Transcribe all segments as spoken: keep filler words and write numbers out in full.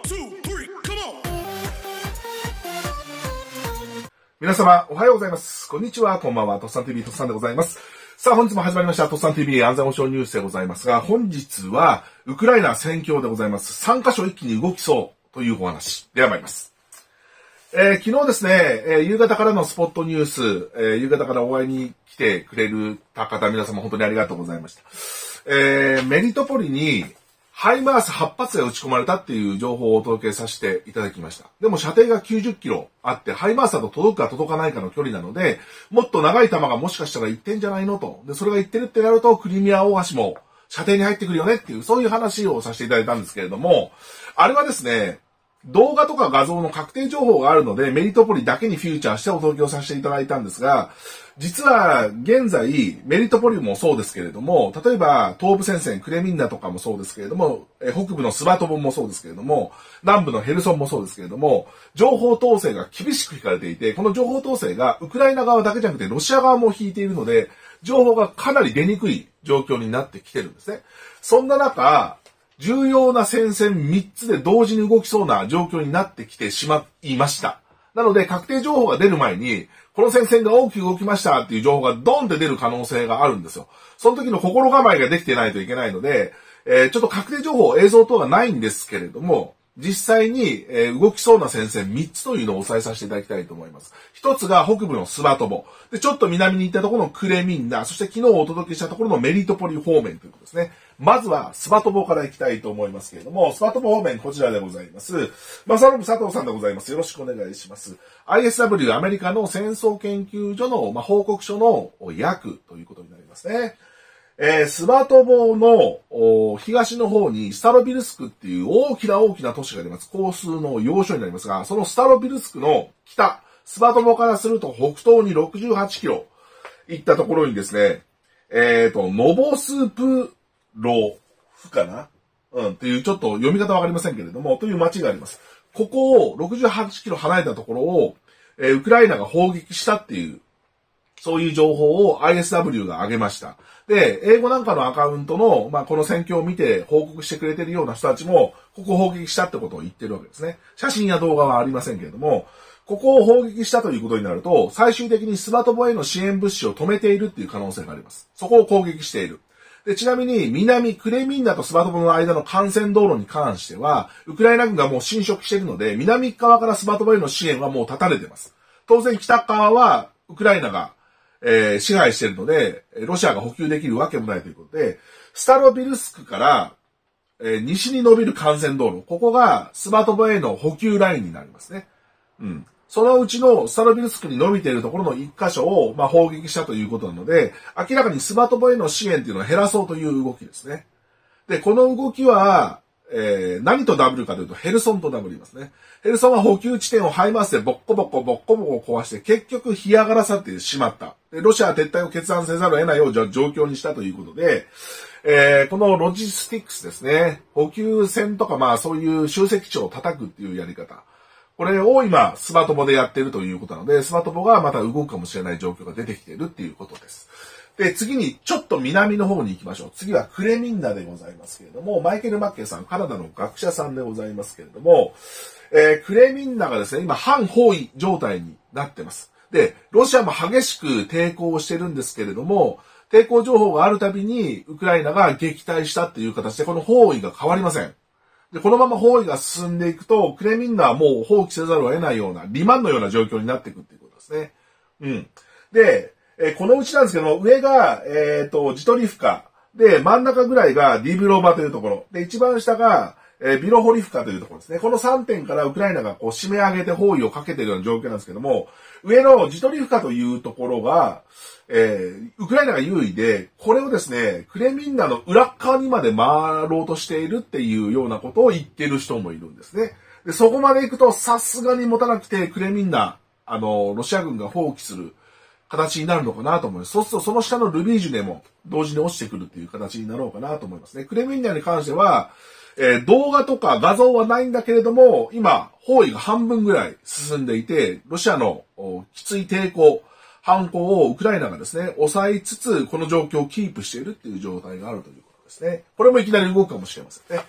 皆様、おはようございます。こんにちは、こんばんは。とっさん ティービー とっさんでございます。さあ、本日も始まりました、とっさん ティービー 安全保障ニュースでございますが、本日は、ウクライナ戦況でございます。さんカ所一気に動きそうというお話では参ります。えー、昨日ですね、えー、夕方からのスポットニュース、えー、夕方からお会いに来てくれる方、皆様本当にありがとうございました。えー、メリトポリに、ハイマースはち発が撃ち込まれたっていう情報をお届けさせていただきました。でも射程がきゅうじゅっキロあって、ハイマースだと届くか届かないかの距離なので、もっと長い弾がもしかしたら行ってんじゃないのと。で、それが行ってるってなると、クリミア大橋も射程に入ってくるよねっていう、そういう話をさせていただいたんですけれども、あれはですね、動画とか画像の確定情報があるので、メリトポリだけにフューチャーしてお届けをさせていただいたんですが、実は現在、メリトポリもそうですけれども、例えば東部戦線クレミンナとかもそうですけれども、北部のスバトボもそうですけれども、南部のヘルソンもそうですけれども、情報統制が厳しく引かれていて、この情報統制がウクライナ側だけじゃなくてロシア側も引いているので、情報がかなり出にくい状況になってきてるんですね。そんな中、重要な戦線みっつで同時に動きそうな状況になってきてしまいました。なので、確定情報が出る前に、この戦線が大きく動きましたっていう情報がドンって出る可能性があるんですよ。その時の心構えができてないといけないので、えー、ちょっと確定情報、映像等はないんですけれども、実際に、えー、動きそうな戦線みっつというのをお伝えさせていただきたいと思います。ひとつが北部のスバトボ。で、ちょっと南に行ったところのクレミンナ、そして昨日お届けしたところのメリトポリ方面ということですね。まずはスバトボから行きたいと思いますけれども、スバトボ方面こちらでございます。マサロブ佐藤さんでございます。よろしくお願いします。アイエスダブリュー アメリカの戦争研究所の、まあ、報告書の訳ということになりますね。えー、スバトボの東の方にスタロビルスクっていう大きな大きな都市があります。交通の要所になりますが、そのスタロビルスクの北、スバトボからすると北東にろくじゅうはちキロ行ったところにですね、えっと、ノボスプロフかなうん、っていうちょっと読み方わかりませんけれども、という町があります。ここをろくじゅうはちキロ離れたところを、えー、ウクライナが砲撃したっていう、そういう情報を アイエスダブリュー が上げました。で、英語なんかのアカウントの、まあ、この戦況を見て報告してくれているような人たちも、ここを砲撃したってことを言ってるわけですね。写真や動画はありませんけれども、ここを砲撃したということになると、最終的にスバトボへの支援物資を止めているっていう可能性があります。そこを攻撃している。で、ちなみに、南クレミンナとスバトボの間の幹線道路に関しては、ウクライナ軍がもう侵食しているので、南側からスバトボへの支援はもう断たれています。当然北側は、ウクライナが、えー、支配しているので、ロシアが補給できるわけもないということで、スタロビルスクから、えー、西に伸びる幹線道路、ここがスバトボへの補給ラインになりますね。うん。そのうちのスタロビルスクに伸びているところの一箇所を、まあ、砲撃したということなので、明らかにスバトボへの支援っていうのを減らそうという動きですね。で、この動きは、えー、何とダブルかというと、ヘルソンとダブりますね。ヘルソンは補給地点をハイマースでボッコボコボッコボコ壊して、結局干上がらさってしまった。で、ロシアは撤退を決断せざるを得ないような状況にしたということで、えー、このロジスティックスですね。補給線とか、まあそういう集積地を叩くっていうやり方。これを今、スバトボでやっているということなので、スバトボがまた動くかもしれない状況が出てきているっていうことです。で、次にちょっと南の方に行きましょう。次はクレミンナでございますけれども、マイケル・マッケイさん、カナダの学者さんでございますけれども、えー、クレミンナがですね、今反包囲状態になってます。で、ロシアも激しく抵抗してるんですけれども、抵抗情報があるたびに、ウクライナが撃退したっていう形で、この包囲が変わりません。で、このまま包囲が進んでいくと、クレミンナはもう放棄せざるを得ないような、リマンのような状況になっていくっていうことですね。うん。で、えー、このうちなんですけども、上が、えっと、ジトリフカ。で、真ん中ぐらいがディブロバというところ。で、一番下が、えー、ビロホリフカというところですね。このさんてんからウクライナがこう締め上げて包囲をかけているような状況なんですけども、上のジトリフカというところが、えー、ウクライナが優位で、これをですね、クレミンナの裏側にまで回ろうとしているっていうようなことを言ってる人もいるんですね。で、そこまで行くとさすがに持たなくて、クレミンナ、あの、ロシア軍が放棄する形になるのかなと思います。そうするとその下のルビージュでも同時に落ちてくるっていう形になろうかなと思いますね。クレミンナに関しては、えー、動画とか画像はないんだけれども、今、包囲が半分ぐらい進んでいて、ロシアのきつい抵抗、反攻をウクライナがですね、抑えつつ、この状況をキープしているっていう状態があるということですね。これもいきなり動くかもしれませんね。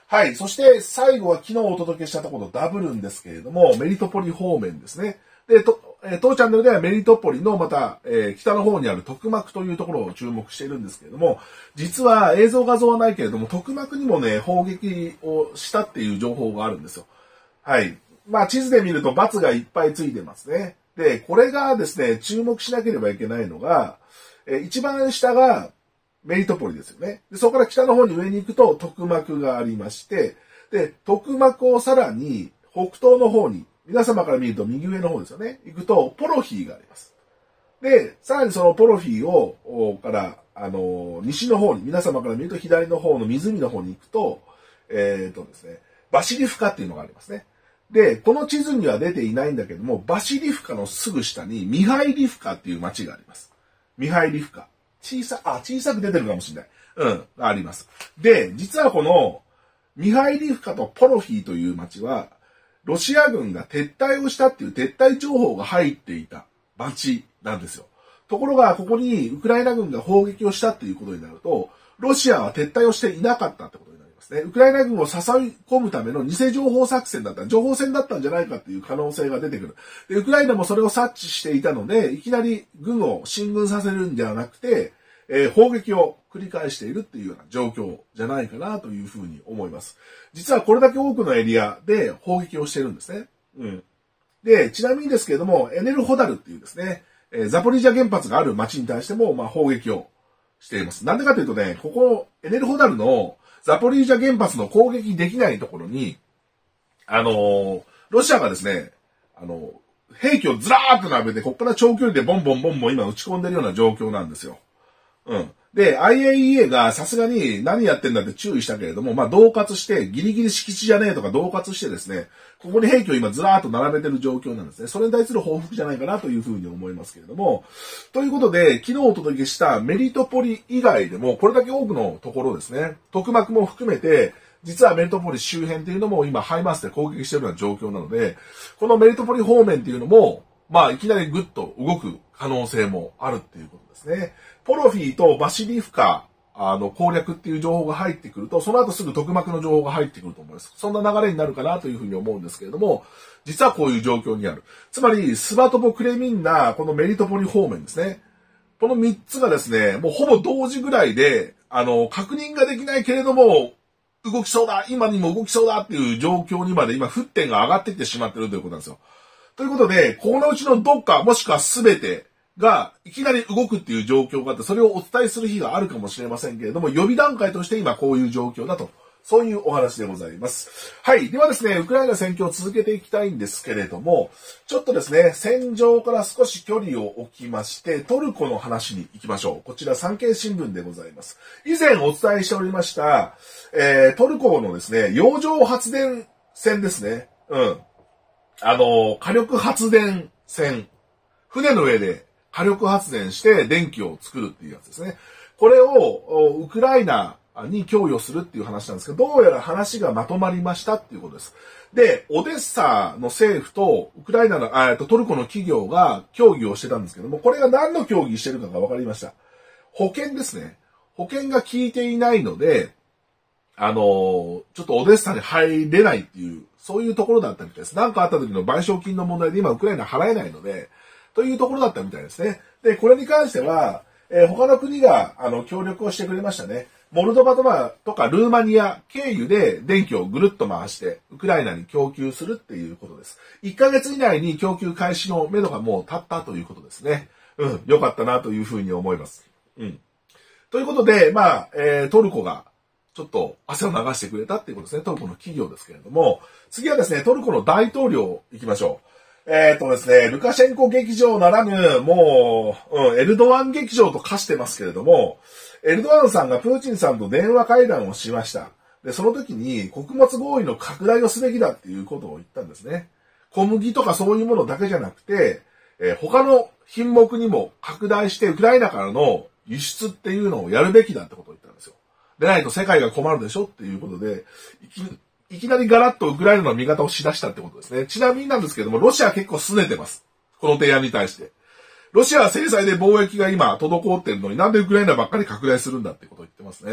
はい。そして最後は昨日お届けしたところダブるんですけれども、メリトポリ方面ですね。で、と、えー、当チャンネルではメリトポリのまた、えー、北の方にある特幕というところを注目しているんですけれども、実は映像画像はないけれども、特幕にもね、砲撃をしたっていう情報があるんですよ。はい。まあ地図で見ると×がいっぱいついてますね。で、これがですね、注目しなければいけないのが、えー、一番下がメリトポリですよね。で、そこから北の方に上に行くと特幕がありまして、で、特幕をさらに北東の方に、皆様から見ると右上の方ですよね。行くと、ポロフィーがあります。で、さらにそのポロフィーを、から、あの、西の方に、皆様から見ると左の方の湖の方に行くと、えっとですね、バシリフカっていうのがありますね。で、この地図には出ていないんだけども、バシリフカのすぐ下にミハイリフカっていう町があります。ミハイリフカ。小さ、あ、小さく出てるかもしれない。うん、あります。で、実はこの、ミハイリフカとポロフィーという町は、ロシア軍が撤退をしたっていう撤退情報が入っていた町なんですよ。ところが、ここにウクライナ軍が砲撃をしたっていうことになると、ロシアは撤退をしていなかったってことになりますね。ウクライナ軍を誘い込むための偽情報作戦だった、情報戦だったんじゃないかっていう可能性が出てくる。で、ウクライナもそれを察知していたので、いきなり軍を進軍させるんじゃなくて、えー、砲撃を繰り返しているっていうような状況じゃないかなというふうに思います。実はこれだけ多くのエリアで砲撃をしているんですね。うん。で、ちなみにですけれども、エネルホダルっていうですね、えー、ザポリージャ原発がある町に対しても、まあ、砲撃をしています。なんでかというとね、ここ、エネルホダルのザポリージャ原発の攻撃できないところに、あのー、ロシアがですね、あのー、兵器をずらーっと並べて、ここから長距離でボンボンボンボン今打ち込んでるような状況なんですよ。うん。で、アイエーイーエー がさすがに何やってんだって注意したけれども、まあ、恫喝して、ギリギリ敷地じゃねえとか恫喝してですね、ここに兵器を今ずらーっと並べてる状況なんですね。それに対する報復じゃないかなというふうに思いますけれども、ということで、昨日お届けしたメリトポリ以外でも、これだけ多くのところですね、特幕も含めて、実はメリトポリ周辺っていうのも今ハイマースで攻撃しているような状況なので、このメリトポリ方面っていうのも、まあ、いきなりグッと動く可能性もあるっていうことですね。ポロフィーとバシリフカ、あの、攻略っていう情報が入ってくると、その後すぐ特幕の情報が入ってくると思います。そんな流れになるかなというふうに思うんですけれども、実はこういう状況にある。つまり、スバトボ、クレミンナ、このメリトポリ方面ですね。このみっつがですね、もうほぼ同時ぐらいで、あの、確認ができないけれども、動きそうだ、今にも動きそうだっていう状況にまで今、沸点が上がっていってしまっているということなんですよ。ということで、このうちのどっか、もしくは全てが、いきなり動くっていう状況があって、それをお伝えする日があるかもしれませんけれども、予備段階として今こういう状況だと。そういうお話でございます。はい。ではですね、ウクライナ戦況を続けていきたいんですけれども、ちょっとですね、戦場から少し距離を置きまして、トルコの話に行きましょう。こちら産経新聞でございます。以前お伝えしておりました、えー、トルコのですね、洋上発電船ですね。うん。あの、火力発電船。船の上で火力発電して電気を作るっていうやつですね。これをウクライナに供与するっていう話なんですけど、どうやら話がまとまりましたっていうことです。で、オデッサの政府とウクライナの、えっと、トルコの企業が協議をしてたんですけども、これが何の協議してるかが分かりました。保険ですね。保険が効いていないので、あの、ちょっとオデッサに入れないっていう、そういうところだったみたいです。何かあった時の賠償金の問題で今ウクライナ払えないので、というところだったみたいですね。で、これに関しては、えー、他の国が、あの、協力をしてくれましたね。モルドバとか、とかルーマニア経由で電気をぐるっと回して、ウクライナに供給するっていうことです。いっかげつ以内に供給開始の目処がもう立ったということですね。うん、よかったなというふうに思います。うん。ということで、まあ、えー、トルコが、ちょっと汗を流してくれたっていうことですね。トルコの企業ですけれども。次はですね、トルコの大統領行きましょう。えっとですね、ルカシェンコ劇場ならぬ、もう、うん、エルドアン劇場と化してますけれども、エルドアンさんがプーチンさんと電話会談をしました。で、その時に穀物合意の拡大をすべきだっていうことを言ったんですね。小麦とかそういうものだけじゃなくて、えー、他の品目にも拡大してウクライナからの輸出っていうのをやるべきだってことを言ったんですよ。でないと世界が困るでしょっていうことで、いき、いきなりガラッとウクライナの味方をしだしたってことですね。ちなみになんですけども、ロシアは結構拗ねてます。この提案に対して。ロシアは制裁で貿易が今滞ってるのになんでウクライナばっかり拡大するんだってことを言ってますね。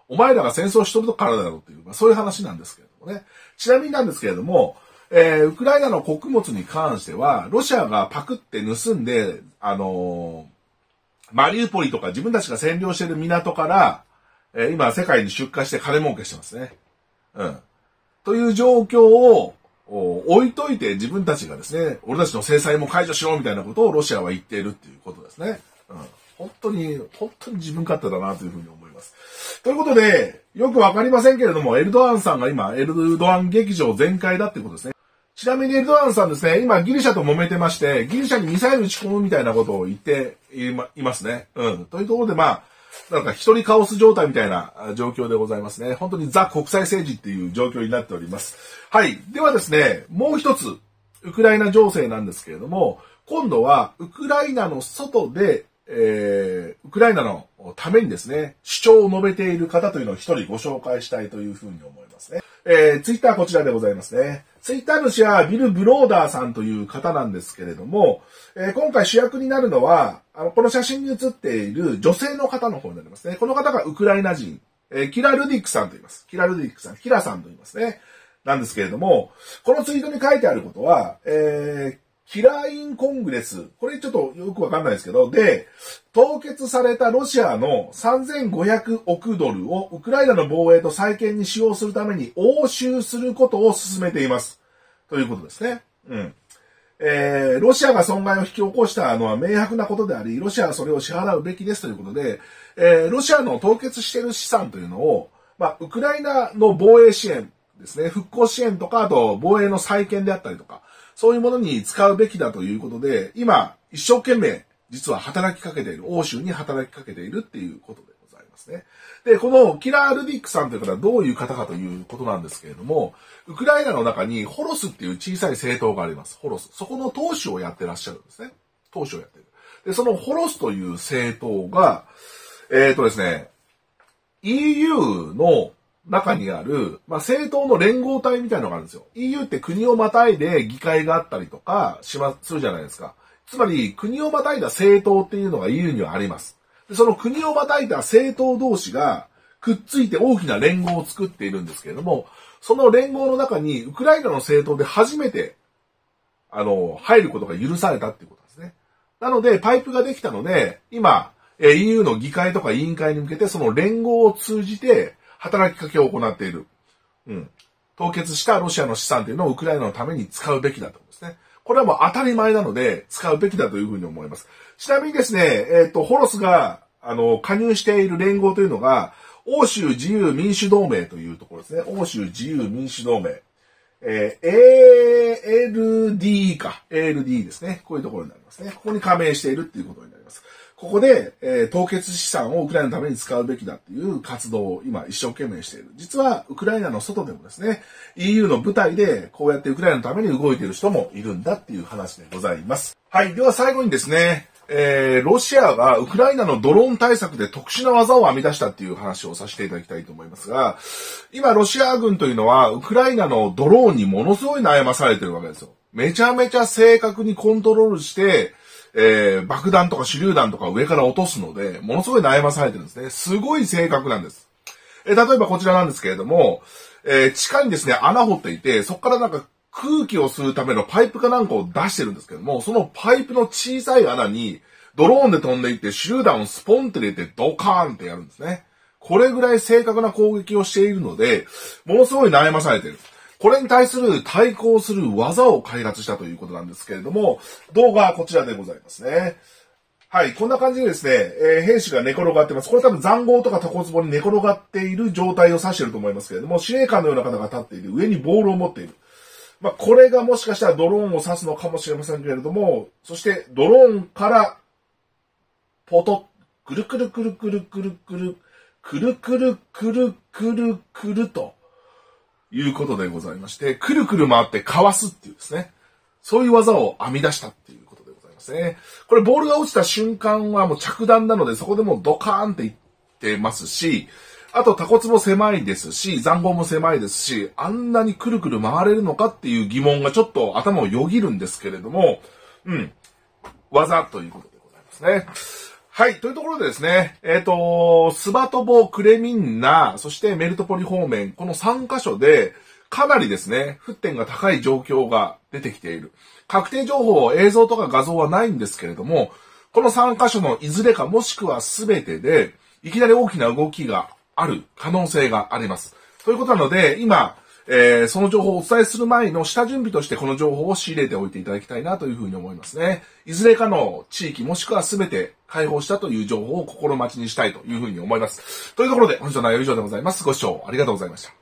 お前らが戦争しとるからだろうっていう、まあ、そういう話なんですけれどもね。ちなみになんですけれども、えー、ウクライナの穀物に関しては、ロシアがパクって盗んで、あのー、マリウポリとか自分たちが占領している港から、えー、今世界に出荷して金儲けしてますね。うん。という状況を置いといて自分たちがですね、俺たちの制裁も解除しろみたいなことをロシアは言っているっていうことですね。うん。本当に、本当に自分勝手だなというふうに思います。ということで、よくわかりませんけれども、エルドアンさんが今、エルドアン劇場全開だっていうことですね。ちなみにエルドアンさんですね、今ギリシャと揉めてまして、ギリシャにミサイル撃ち込むみたいなことを言っていますね。うん。というところで、まあ、なんか一人カオス状態みたいな状況でございますね。本当にザ国際政治っていう状況になっております。はい。ではですね、もう一つ、ウクライナ情勢なんですけれども、今度はウクライナの外で、えー、ウクライナのためにですね、主張を述べている方というのを一人ご紹介したいというふうに思いますね。えー、ツイッターこちらでございますね。ツイッター主はビル・ブローダーさんという方なんですけれども、えー、今回主役になるのは、あの、この写真に写っている女性の方の方になりますね。この方がウクライナ人、えー、キラ・ルディックさんと言います。キラ・ルディックさん、キラさんと言いますね。なんですけれども、このツイートに書いてあることは、えー、キラインコングレス、これちょっとよくわかんないですけど、で、凍結されたロシアのさんぜんごひゃくおくドルをウクライナの防衛と再建に使用するために押収することを進めています。ということですね。うん。えー、ロシアが損害を引き起こしたのは明白なことであり、ロシアはそれを支払うべきですということで、えー、ロシアの凍結している資産というのを、まあ、ウクライナの防衛支援ですね、復興支援とか、あと防衛の再建であったりとか、そういうものに使うべきだということで、今、一生懸命、実は働きかけている、欧州に働きかけているっていうことでございますね。で、このキラー・ルディックさんという方はどういう方かということなんですけれども、ウクライナの中にホロスっていう小さい政党があります。ホロス。そこの党首をやってらっしゃるんですね。党首をやってる。で、そのホロスという政党が、えっとですね、イーユー の中にある、まあ、政党の連合体みたいなのがあるんですよ。イーユー って国をまたいで議会があったりとかしま、するじゃないですか。つまり、国をまたいだ政党っていうのが イーユー にはあります。でその国をまたいだ政党同士がくっついて大きな連合を作っているんですけれども、その連合の中にウクライナの政党で初めて、あの、入ることが許されたっていうことですね。なので、パイプができたので、今、イーユー の議会とか委員会に向けてその連合を通じて、働きかけを行っている。うん。凍結したロシアの資産というのをウクライナのために使うべきだと思うんですね。これはもう当たり前なので、使うべきだというふうに思います。ちなみにですね、えっと、ホロスが、あの、加入している連合というのが、欧州自由民主同盟というところですね。欧州自由民主同盟。えー、エーエルディー か。エーエルディー ですね。こういうところになりますね。ここに加盟しているっていうことになります。ここで、えー、凍結資産をウクライナのために使うべきだっていう活動を今一生懸命している。実はウクライナの外でもですね、イーユー の舞台でこうやってウクライナのために動いている人もいるんだっていう話でございます。はい。では最後にですね、えー、ロシアがウクライナのドローン対策で特殊な技を編み出したっていう話をさせていただきたいと思いますが、今ロシア軍というのはウクライナのドローンにものすごい悩まされてるわけですよ。めちゃめちゃ正確にコントロールして、えー、爆弾とか手榴弾とか上から落とすので、ものすごい悩まされてるんですね。すごい正確なんです。えー、例えばこちらなんですけれども、えー、地下にですね、穴掘っていて、そこからなんか空気を吸うためのパイプかなんかを出してるんですけども、そのパイプの小さい穴にドローンで飛んでいって手榴弾をスポンって入れてドカーンってやるんですね。これぐらい正確な攻撃をしているので、ものすごい悩まされている。これに対する対抗する技を開発したということなんですけれども、動画はこちらでございますね。はい、こんな感じでですね、えー、兵士が寝転がってます。これ多分塹壕とかタコツボに寝転がっている状態を指していると思いますけれども、司令官のような方が立っている、上にボールを持っている。まあ、これがもしかしたらドローンを指すのかもしれませんけれども、そしてドローンからポトッ、くるくるくるくるくるくる、くるくるくるくるくるということでございまして、くるくる回ってかわすっていうですね、そういう技を編み出したっていうことでございますね。これボールが落ちた瞬間はもう着弾なので、そこでもうドカーンっていってますし、あとタコツボ狭いですし、塹壕も狭いですし、あんなにくるくる回れるのかっていう疑問がちょっと頭をよぎるんですけれども、うん、技ということでございますね。 はい。というところでですね、えっと、スバトボ、クレミンナ、そしてメルトポリ方面、このさんカ所で、かなりですね、沸点が高い状況が出てきている。確定情報、映像とか画像はないんですけれども、このさんカ所のいずれかもしくはすべてで、いきなり大きな動きがある可能性があります。ということなので、今、えー、その情報をお伝えする前の下準備としてこの情報を仕入れておいていただきたいなというふうに思いますね。いずれかの地域もしくはすべて開放したという情報を心待ちにしたいというふうに思います。というところで本日の内容は以上でございます。ご視聴ありがとうございました。